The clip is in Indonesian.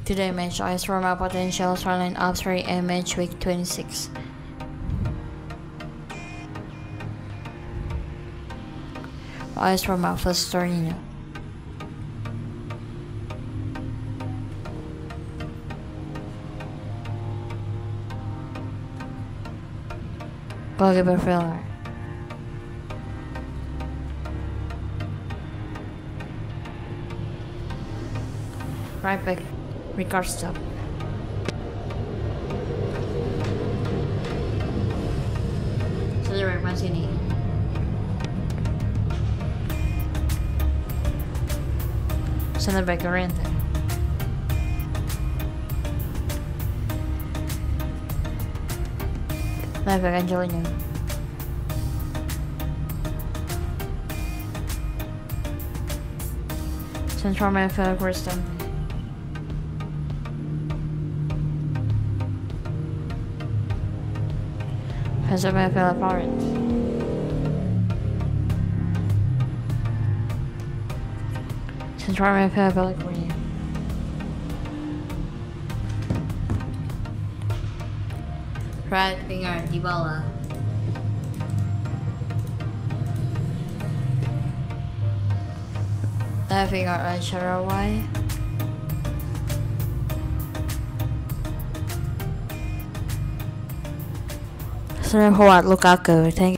Today match AS Roma potential starting upside and match week 26. AS Roma vs Torino. Goalkeeper failure. Right back, Ricard stop. Center back Mancini. Center back Llorente. Left back Angelino. Central midfield Kristen. Defensive midfield Florence. Central midfield Pellegrini. Right winger Dybala. Left winger Sharawai. Center forward Lukaku. Thank you.